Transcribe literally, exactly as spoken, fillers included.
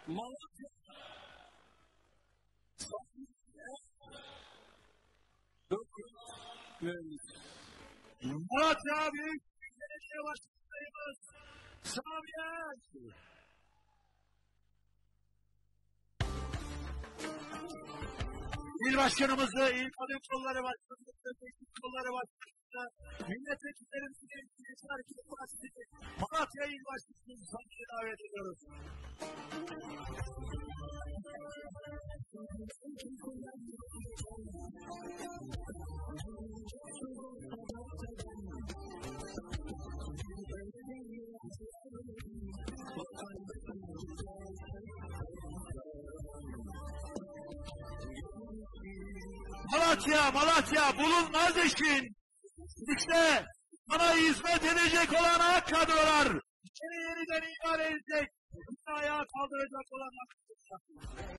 Malatya Malatya Büyükşehir Belediye Başkanımız Sami Er. İl Başkanımızı, İl Kadın Kolları Başkanımızı, Teknik Kolları Başkanımızı, Milletvekillerimizin Emniyet Hareket Partisi, Malatya İl Başkanımızı sahneye davet ediyoruz. Malatya, Malatya bulunmaz eşin. İşte sana hizmet edecek olan ak kadrolar. Seni yeniden imal edecek. Ayağa kaldıracak olan ak kadrolar.